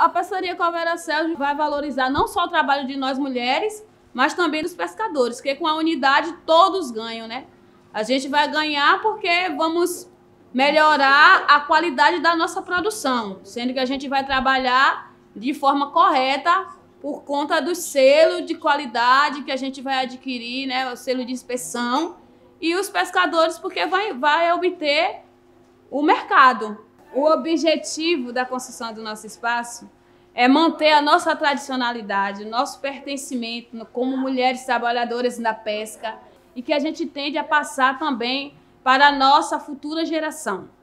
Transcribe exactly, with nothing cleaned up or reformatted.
A Pescaria Coopera-Cel vai valorizar não só o trabalho de nós mulheres, mas também dos pescadores, porque com a unidade todos ganham, né? A gente vai ganhar porque vamos melhorar a qualidade da nossa produção, sendo que a gente vai trabalhar de forma correta por conta do selo de qualidade que a gente vai adquirir, né? O selo de inspeção, e os pescadores porque vai, vai obter o mercado. O objetivo da construção do nosso espaço é manter a nossa tradicionalidade, o nosso pertencimento como mulheres trabalhadoras da pesca, e que a gente tende a passar também para a nossa futura geração.